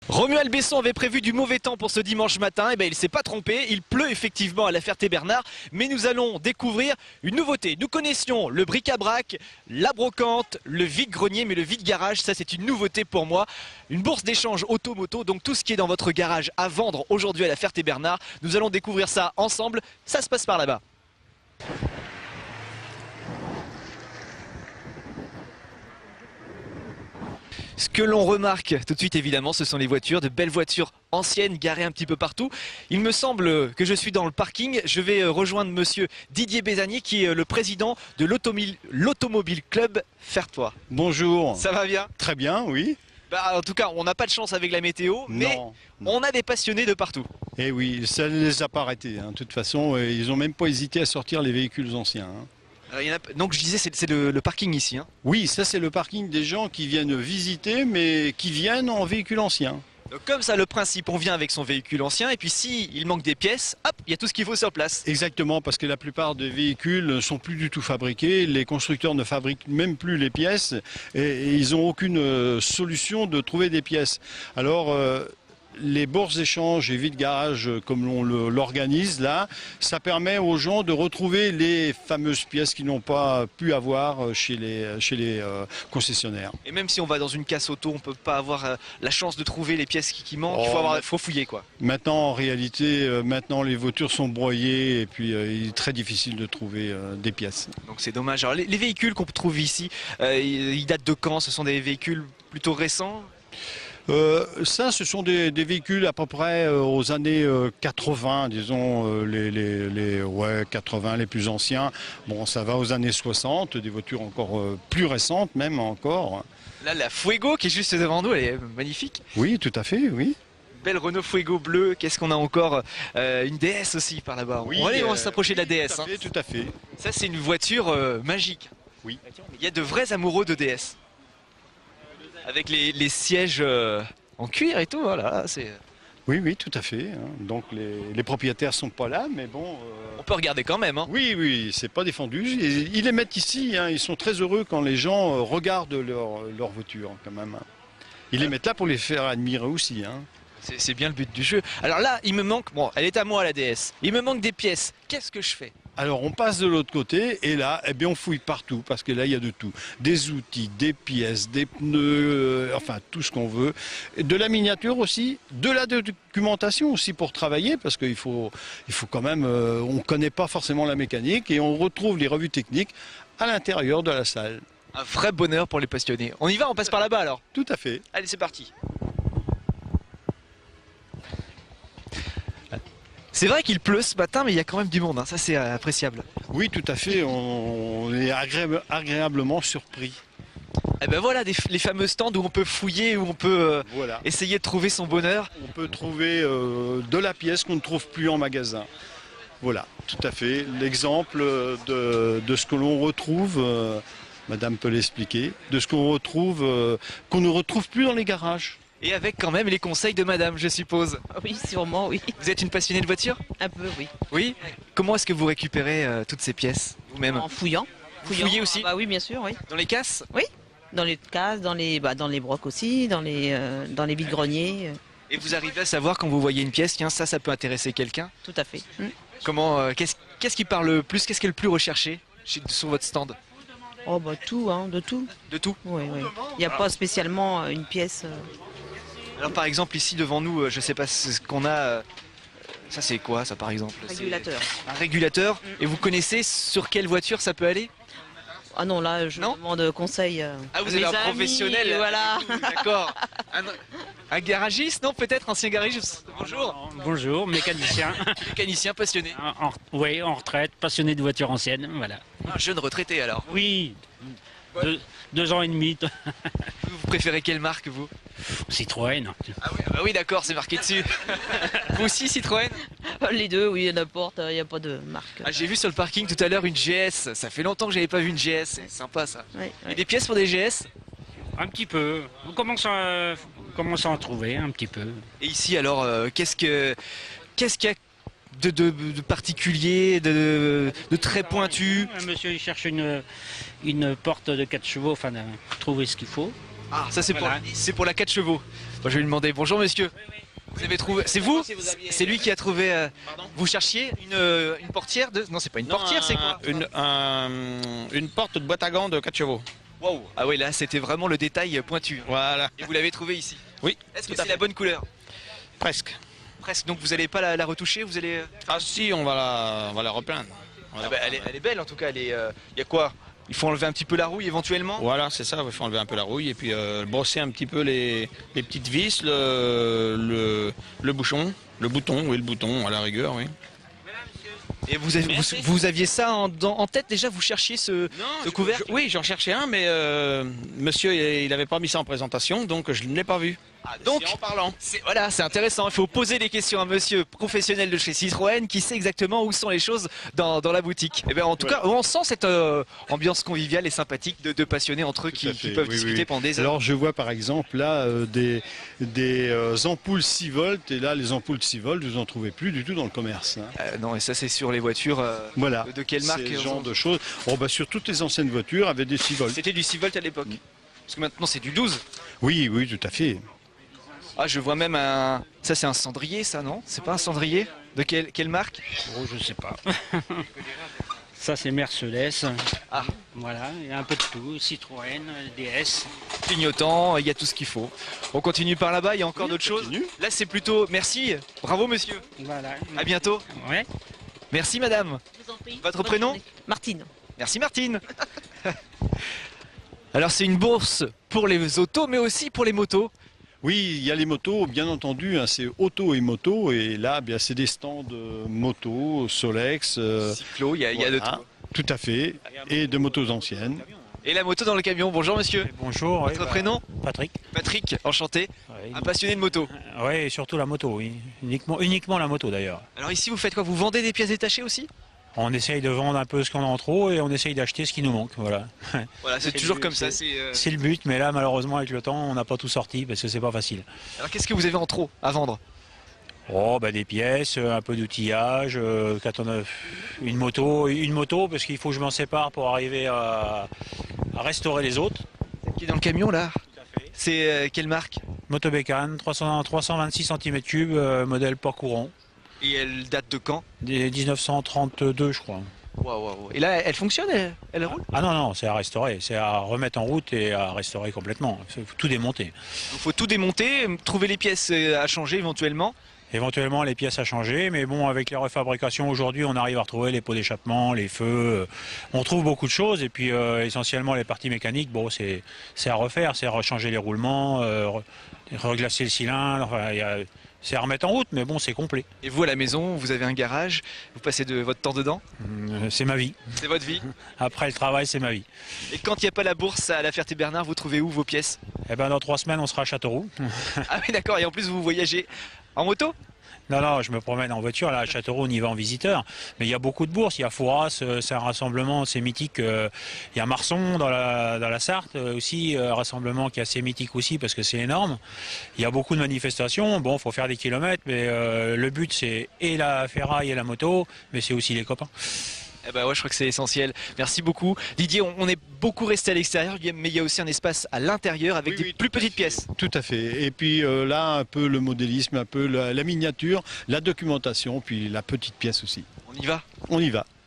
Romuald Besson avait prévu du mauvais temps pour ce dimanche matin, et ben il s'est pas trompé, il pleut effectivement à la Ferté-Bernard, mais nous allons découvrir une nouveauté. Nous connaissions le bric-à-brac, la brocante, le vide-grenier, mais le vide-garage, ça c'est une nouveauté pour moi. Une bourse d'échange auto-moto, donc tout ce qui est dans votre garage à vendre aujourd'hui à la Ferté-Bernard, nous allons découvrir ça ensemble, ça se passe par là-bas. Ce que l'on remarque tout de suite évidemment, ce sont les voitures, de belles voitures anciennes garées un petit peu partout. Il me semble que je suis dans le parking, je vais rejoindre monsieur Didier Bézanier qui est le président de l'Automobile Club Fertois. Bonjour. Ça va bien? Très bien, oui. En tout cas, on n'a pas de chance avec la météo, mais on a des passionnés de partout. Et oui, ça ne les a pas arrêtés. De toute façon, ils n'ont même pas hésité à sortir les véhicules anciens. Donc je disais, c'est le parking ici. Oui, ça c'est le parking des gens qui viennent visiter, mais qui viennent en véhicule ancien. Donc, comme ça, le principe, on vient avec son véhicule ancien, et puis s'il manque des pièces, hop, il y a tout ce qu'il faut sur place. Exactement, parce que la plupart des véhicules ne sont plus du tout fabriqués, les constructeurs ne fabriquent même plus les pièces, et ils n'ont aucune solution de trouver des pièces. Alors, les bourses d'échange et vide-garage, comme on l'organise là, ça permet aux gens de retrouver les fameuses pièces qu'ils n'ont pas pu avoir chez les concessionnaires. Et même si on va dans une casse auto, on ne peut pas avoir la chance de trouver les pièces qui manquent, il faut fouiller quoi. Maintenant, en réalité, maintenant les voitures sont broyées et puis il est très difficile de trouver des pièces. Donc c'est dommage. Alors, les véhicules qu'on trouve ici, ils datent de quand? Ce sont des véhicules plutôt récents? Ça, ce sont des véhicules à peu près aux années 80, disons, les 80 les plus anciens. Bon, ça va aux années 60, des voitures encore plus récentes même encore. Là, la Fuego qui est juste devant nous, elle est magnifique. Oui, tout à fait, oui. Belle Renault Fuego bleue. Qu'est-ce qu'on a encore? Une DS aussi par là-bas. Oui, on va s'approcher de la DS. Tout à fait. Ça, c'est une voiture magique. Oui. Il y a de vrais amoureux de DS. Avec les sièges en cuir et tout, voilà. Oui, oui, tout à fait. Donc les propriétaires sont pas là, mais bon... On peut regarder quand même. Oui, oui, c'est pas défendu. Ils les mettent ici, ils sont très heureux quand les gens regardent leur voiture quand même. Ils les mettent là pour les faire admirer aussi. C'est bien le but du jeu. Alors là, il me manque... Bon, elle est à moi la DS. Il me manque des pièces. Qu'est-ce que je fais? Alors on passe de l'autre côté et là, eh bien, on fouille partout parce que là il y a de tout. Des outils, des pièces, des pneus, enfin tout ce qu'on veut. De la miniature aussi, de la documentation aussi pour travailler parce qu'il faut quand même, on ne connaît pas forcément la mécanique et on retrouve les revues techniques à l'intérieur de la salle. Un vrai bonheur pour les passionnés. On y va, on passe par là-bas alors? Tout à fait. Allez, c'est parti. C'est vrai qu'il pleut ce matin, mais il y a quand même du monde, ça c'est appréciable. Oui, tout à fait, on est agréablement surpris. Et ben voilà, les fameux stands où on peut fouiller, où on peut essayer de trouver son bonheur. On peut trouver de la pièce qu'on ne trouve plus en magasin. Voilà, tout à fait. L'exemple de ce que l'on retrouve, madame peut l'expliquer, de ce qu'on retrouve, qu'on ne retrouve plus dans les garages. Et avec quand même les conseils de madame, je suppose. Oui, sûrement, oui. Vous êtes une passionnée de voiture? Un peu, oui. Oui? Comment est-ce que vous récupérez toutes ces pièces vous-même? En fouillant. Vous fouillez aussi? Bah oui, bien sûr, oui. Dans les casses? Oui, dans les casses, dans les brocs aussi, dans les vides-greniers. Et vous arrivez à savoir quand vous voyez une pièce, tiens, ça peut intéresser quelqu'un? Tout à fait. Comment, qu'est-ce qui parle le plus? Qu'est-ce qui est le plus recherché sur votre stand? Oh bah tout, de tout. De tout? Oui, oui. Il n'y a pas spécialement une pièce... Alors par exemple ici devant nous, je sais pas ce qu'on a. Ça c'est quoi ça par exemple? Régulateur. Un régulateur. Et vous connaissez sur quelle voiture ça peut aller? Ah non, là je demande conseil. Ah vous avez un professionnel? Voilà. D'accord. Un garagiste, non? Peut-être ancien garagiste. Bonjour. Bonjour, mécanicien. Mécanicien passionné. Oui, en retraite, passionné de voitures anciennes, voilà. Un jeune retraité alors. Oui, 2 ans et demi. Vous préférez quelle marque vous? Citroën. Ah oui d'accord, c'est marqué dessus. Vous aussi Citroën? Les deux, oui, n'importe, il n'y a pas de marque. Ah, j'ai vu sur le parking tout à l'heure une GS, ça fait longtemps que j'avais pas vu une GS, c'est sympa ça. Oui, Il y a des pièces pour des GS? Un petit peu, on commence à en trouver un petit peu. Et ici alors, qu'est-ce qu'il y a de particulier, de très pointu? Un monsieur il cherche une porte de 4 chevaux, enfin trouver ce qu'il faut. Ah, ça c'est Voilà. pour la 4 chevaux. Moi, je vais lui demander. Bonjour monsieur. Vous avez trouvé. C'est vous? C'est lui qui a trouvé. Vous cherchiez une portière de. Non, c'est pas une portière, c'est quoi? Une porte de boîte à gants de 4 chevaux. Waouh. Ah oui, là c'était vraiment le détail pointu. Voilà. Et vous l'avez trouvé ici? Oui. Est-ce que tout à c'est fait. la bonne couleur? Presque. Presque. Donc vous allez pas la retoucher? Vous allez. Ah si, on va la repeindre. Ah bah, elle est belle en tout cas. Il y a quoi? Il faut enlever un petit peu la rouille éventuellement? Voilà, c'est ça, il faut enlever un peu la rouille et puis brosser un petit peu les petites vis, le bouchon, le bouton à la rigueur, oui. Et vous aviez ça en tête déjà? Vous cherchiez ce couvercle? Oui, j'en cherchais un, mais monsieur, il n'avait pas mis ça en présentation, donc je ne l'ai pas vu. Ah, donc, C'est en parlant. Voilà, c'est intéressant. Il faut poser des questions à un monsieur professionnel de chez Citroën qui sait exactement où sont les choses dans la boutique. Et bien, en tout cas, on sent cette ambiance conviviale et sympathique de passionnés entre eux Tout à qui fait, peuvent oui, discuter oui. pendant des heures. Alors je vois par exemple là des ampoules 6 volts et là les ampoules 6 volts vous en trouvez plus du tout dans le commerce. Hein. Non, et ça c'est sur les voitures. Voilà. De quelle marque? Ce genre de choses. Oh, bah, sur toutes les anciennes voitures avaient des 6 volts. C'était du 6 volts à l'époque. Parce que maintenant c'est du 12. Oui, oui, tout à fait. Ah, je vois même un. Ça c'est un cendrier, ça non? C'est pas un cendrier? De quelle marque? Oh, je sais pas. Ça, c'est Mercedes. Ah. Voilà, il y a un peu de tout. Citroën, DS. Clignotant, il y a tout ce qu'il faut. On continue par là-bas, il y a encore d'autres choses. continue. Là c'est plutôt. Merci, bravo monsieur. Voilà. À bientôt. Ouais. Merci madame. Je vous en prie. Votre Bonne prénom? journée. Martine. Merci Martine. Alors c'est une bourse pour les autos mais aussi pour les motos. Oui, il y a les motos, bien entendu, hein, c'est auto et moto et là, bien, c'est des stands moto, Solex, Cyclo, il y a de voilà, tout. tout à fait, et de motos anciennes. Et la moto dans le camion. Bonjour monsieur. Bonjour. Votre prénom? Patrick. Patrick, enchanté. Un passionné de moto. Oui, et surtout la moto, oui. Uniquement la moto d'ailleurs. Alors ici vous faites quoi? Vous vendez des pièces détachées aussi? On essaye de vendre un peu ce qu'on a en trop et on essaye d'acheter ce qui nous manque. Voilà. Voilà, c'est C'est toujours le- comme ça. C'est le but, mais là malheureusement avec le temps, on n'a pas tout sorti parce que c'est pas facile. Alors qu'est-ce que vous avez en trop à vendre? Oh, bah, des pièces, un peu d'outillage, quand on a une moto parce qu'il faut que je m'en sépare pour arriver à restaurer les autres. Qui est dans le camion là? C'est quelle marque? Moto Bécane, 326 cm3, modèle pas courant, Et elle date de quand? des 1932 je crois. Waouh. Et là elle fonctionne? Elle roule? Ah non, c'est à restaurer, c'est à remettre en route et à restaurer complètement. Il faut tout démonter. Il faut tout démonter, trouver les pièces à changer éventuellement. Éventuellement les pièces à changer, mais bon, avec les refabrications aujourd'hui, on arrive à retrouver les pots d'échappement, les feux, on trouve beaucoup de choses et puis essentiellement les parties mécaniques, bon, c'est à refaire, c'est à rechanger les roulements, reglacer le cylindre, enfin, c'est à remettre en route, mais bon, c'est complet. Et vous à la maison, vous avez un garage, vous passez de votre temps dedans? C'est ma vie. C'est votre vie. Après le travail, c'est ma vie. Et quand il n'y a pas la bourse à la Ferté-Bernard, vous trouvez où vos pièces? Eh ben, dans 3 semaines, on sera à Châteauroux. Ah oui d'accord, et en plus vous voyagez en moto? Non, je me promène en voiture. Là, à Châteauroux, on y va en visiteur. Mais il y a beaucoup de bourses. Il y a Fouras, c'est un rassemblement, c'est mythique. Il y a Marson dans la Sarthe aussi, un rassemblement qui est assez mythique aussi parce que c'est énorme. Il y a beaucoup de manifestations. Bon, il faut faire des kilomètres, mais le but, c'est et la ferraille et la moto, mais c'est aussi les copains. Eh ben ouais, je crois que c'est essentiel. Merci beaucoup. Didier, on est beaucoup resté à l'extérieur, mais il y a aussi un espace à l'intérieur avec des plus petites pièces. Tout à fait. Et puis là, un peu le modélisme, un peu la miniature, la documentation, puis la petite pièce aussi. On y va? On y va.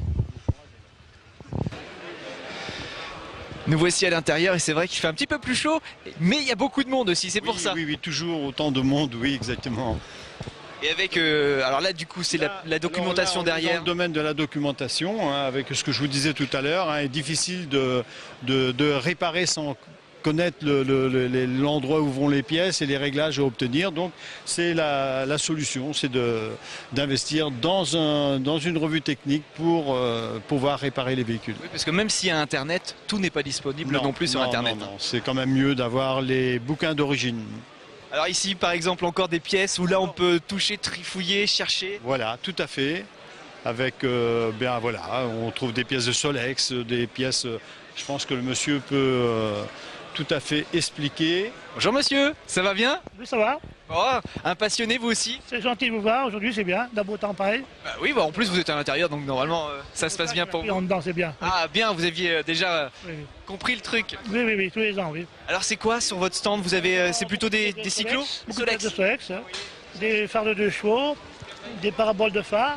Nous voici à l'intérieur et c'est vrai qu'il fait un petit peu plus chaud, mais il y a beaucoup de monde aussi, c'est pour ça. Oui, toujours autant de monde, oui, exactement. Et avec, alors là du coup c'est la documentation Alors là, on est derrière. Dans le domaine de la documentation, hein, avec ce que je vous disais tout à l'heure, hein, est difficile de réparer sans connaître l'endroit où vont les pièces et les réglages à obtenir. Donc c'est la solution, c'est d'investir dans une revue technique pour pouvoir réparer les véhicules. Oui, parce que même s'il y a Internet, tout n'est pas disponible non plus sur Internet. Non, c'est quand même mieux d'avoir les bouquins d'origine. Alors ici par exemple encore des pièces où là on peut toucher, trifouiller, chercher. Voilà, tout à fait. Avec, bien voilà, on trouve des pièces de Solex, des pièces, je pense que le monsieur peut tout à fait expliqué. Bonjour monsieur, ça va bien? Oui, ça va. Oh, un passionné vous aussi? C'est gentil de vous voir. Aujourd'hui, c'est bien. D'un beau temps pareil. Bah oui, bah en plus vous êtes à l'intérieur, donc normalement ça se passe bien pour Oui, vous. en dedans, c'est bien. Ah bien, vous aviez déjà Oui, oui. compris le truc. Oui, oui, oui, tous les ans, oui. Alors c'est quoi sur votre stand? Vous avez, c'est plutôt des cyclos? Beaucoup de Solex, hein. Des phares de 2 chevaux, des paraboles de phares,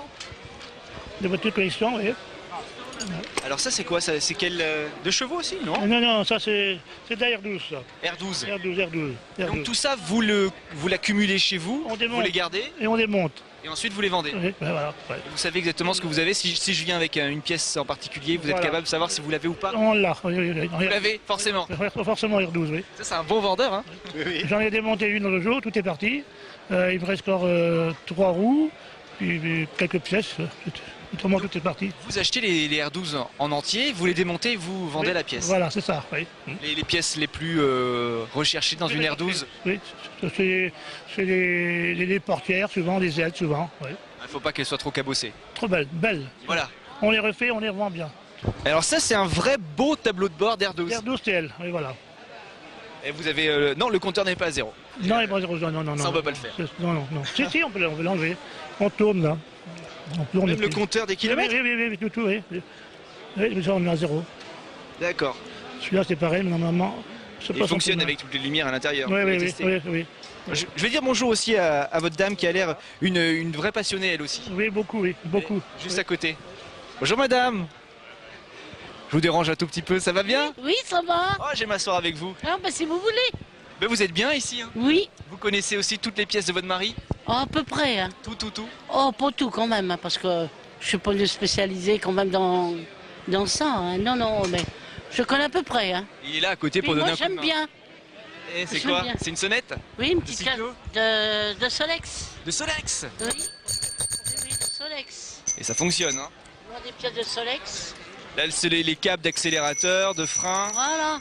des voitures de collection, oui. Alors ça c'est quoi? C'est quel de chevaux aussi, non? Non, non, ça c'est de la R12, ça. R12. R12. Donc tout ça vous l'accumulez chez vous, On vous démonte. les gardez Et on démonte. et ensuite vous les vendez. Oui, ben voilà. Ouais. Vous savez exactement ce que vous avez. Si je viens avec une pièce en particulier, vous êtes Voilà. capable de savoir si vous l'avez ou pas? On l'a. Oui, oui, oui. Vous l'avez forcément. Forcément R12, oui. Ça c'est un bon vendeur, hein? J'en ai démonté une l'autre jour, tout est parti. Il me reste encore 3 roues, puis quelques pièces. Autrement, tout est parti. Vous achetez les R12 en entier, vous les démontez, vous vendez Oui, la pièce. Voilà, c'est ça, oui. Les pièces les plus recherchées dans une R12, Oui, c'est les portières, souvent, les ailes, souvent. Oui. il ne faut pas qu'elles soient trop cabossées. Trop belles, belles. Voilà. On les refait, on les revend bien. Alors ça c'est un vrai beau tableau de bord d'R12. R12 TL, oui, voilà. Et vous avez... non, le compteur n'est pas à zéro. Non, les bras zéro, non, non, non. Ça, on peut pas le faire. Non, non, non. Si, on peut l'enlever. On tourne, là. On tourne. Même le compteur des Oui, kilomètres? oui, tout, oui. Oui, mais ça, on est à zéro. D'accord. Celui-là, c'est pareil, mais normalement... Il fonctionne avec toutes les lumières à l'intérieur. Oui, Vous oui, l'avez oui, testé. oui. Je vais dire bonjour aussi à votre dame qui a l'air une vraie passionnée elle aussi. Oui, beaucoup, oui, beaucoup. Juste à côté. Bonjour madame. Je vous dérange un tout petit peu, ça va bien? Oui, ça va. Oh, j'aime m'asseoir avec vous. Ah, bah, si vous voulez. Ben, vous êtes bien ici, hein? Oui. Vous connaissez aussi toutes les pièces de votre mari? Oh, à peu près. Hein. Tout. Oh, pas tout quand même, hein, parce que je suis pas une spécialisée quand même dans ça. Hein. Non, non, mais je connais à peu près. Hein. Il est là à côté pour Puis donner moi, un coup de j'aime main. bien. Et c'est J'aime quoi? bien. C'est une sonnette? Oui, une petite cyclo carte de Solex. De Solex? Oui. Oui, de Solex. Et ça fonctionne, hein? On a des pièces de Solex. Là, c'est les câbles d'accélérateur, de frein. Voilà.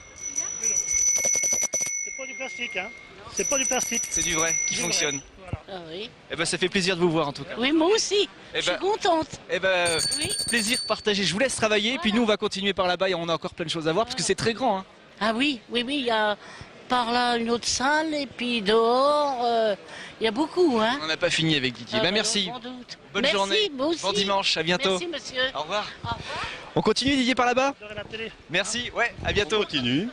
C'est pas du plastique, hein. C'est pas du plastique. C'est du vrai qui Du fonctionne. vrai. Voilà. Ah, oui. Eh ben, ça fait plaisir de vous voir en tout cas. Oui, moi aussi. Eh Je suis ben- contente. Eh ben, Oui. plaisir partagé. Je vous laisse travailler, puis nous on va continuer par là-bas et on a encore plein de choses à voir parce que c'est très grand, hein. Ah oui, oui, il y a par là une autre salle et puis dehors, il y a beaucoup, hein. On n'a pas fini avec Didier. Ah, Ben, bah, merci. sans doute. Bonne Merci, journée. moi aussi. Bon dimanche. À bientôt. Merci, monsieur. Au revoir. Au revoir. On continue Didier par là-bas? J'aurai la télé. Merci. Ouais. À On bientôt. continue.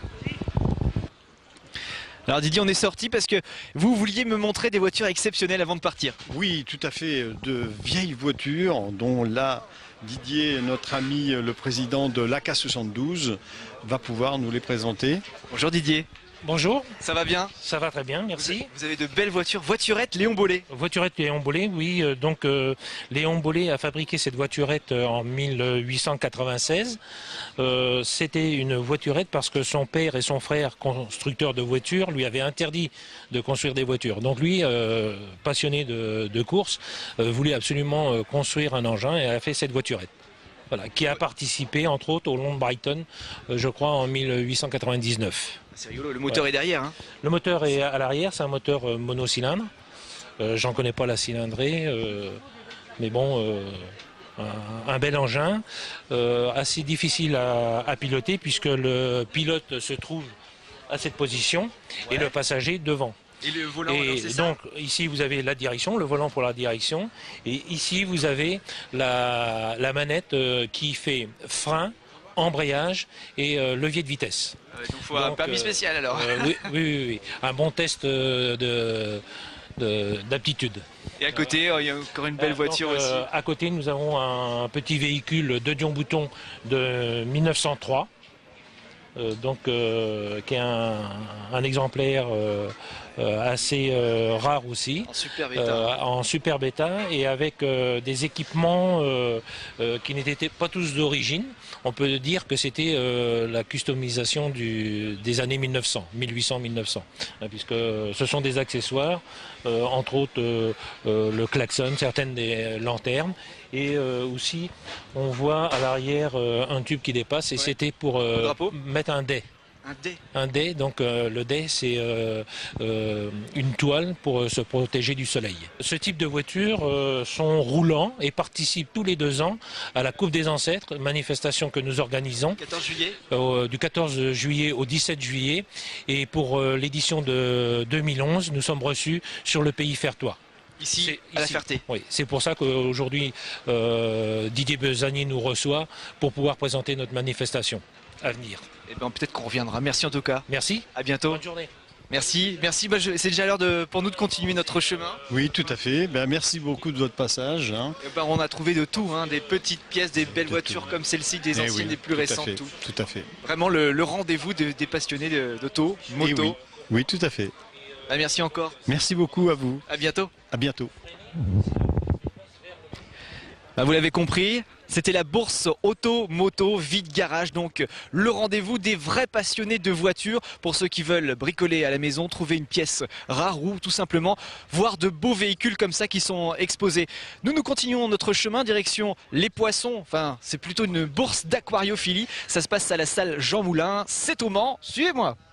Alors Didier, on est sorti parce que vous vouliez me montrer des voitures exceptionnelles avant de partir. Oui, tout à fait, de vieilles voitures, dont là, Didier, notre ami, le président de l'AK72, va pouvoir nous les présenter. Bonjour Didier. Bonjour, Ça va bien? ça va très bien, merci. Vous avez de belles voitures. Voiturettes Léon Bollé. Voiturette Léon Bollé, oui. Léon Bollé a fabriqué cette voiturette en 1896. C'était une voiturette parce que son père et son frère, constructeurs de voitures, lui avaient interdit de construire des voitures. Donc lui, passionné de course, voulait absolument construire un engin et a fait cette voiturette. Voilà, qui a participé entre autres au Long Brighton, je crois en 1899. C'est rigolo, le moteur est derrière, hein. Le moteur est à l'arrière, c'est un moteur monocylindre. J'en connais pas la cylindrée, mais bon, un bel engin, assez difficile à piloter puisque le pilote se trouve à cette position et le passager devant. Et le volant, alors, Et c'est ça? donc ici vous avez la direction, le volant pour la direction, et ici vous avez la manette qui fait frein, embrayage et levier de vitesse. Donc il faut un Donc, permis spécial alors. Oui. Un bon test d'aptitude. Et à côté, il y a encore une belle voiture Donc, aussi. À côté, nous avons un petit véhicule de Dion Bouton de 1903, qui est un exemplaire assez rare aussi. En super bêta. En super bêta et avec des équipements qui n'étaient pas tous d'origine. On peut dire que c'était la customisation des années 1800-1900, puisque ce sont des accessoires, entre autres le klaxon, certaines des lanternes, et aussi on voit à l'arrière un tube qui dépasse, et c'était pour drapeau mettre un dais. Un dé. Un dé, donc le dé c'est une toile pour se protéger du soleil. Ce type de voitures sont roulants et participent tous les 2 ans à la Coupe des Ancêtres, manifestation que nous organisons 14 juillet. Du 14 juillet au 17 juillet. Et pour l'édition de 2011, nous sommes reçus sur le pays fertois. Ici, à la Ferté. Oui, c'est pour ça qu'aujourd'hui Didier Besanier nous reçoit pour pouvoir présenter notre manifestation à venir. Eh ben, peut-être qu'on reviendra. Merci en tout cas. Merci. À bientôt. Bonne journée. Merci. Bah, c'est déjà l'heure pour nous de continuer notre chemin. Oui, tout à fait. Merci beaucoup de votre passage. Eh ben, on a trouvé de tout, des petites pièces, des belles voitures comme celle-ci, des anciennes, des plus récentes. Tout à fait. Vraiment le rendez-vous des passionnés d'auto, moto. Oui, tout à fait. Bah, merci encore. Merci beaucoup à vous. À bientôt. À bientôt. Bah, vous l'avez compris, c'était la bourse auto, moto, vide garage, donc le rendez-vous des vrais passionnés de voitures pour ceux qui veulent bricoler à la maison, trouver une pièce rare ou tout simplement voir de beaux véhicules comme ça qui sont exposés. Nous continuons notre chemin direction les Poissons, enfin c'est plutôt une bourse d'aquariophilie, ça se passe à la salle Jean Moulin, c'est au Mans, suivez-moi.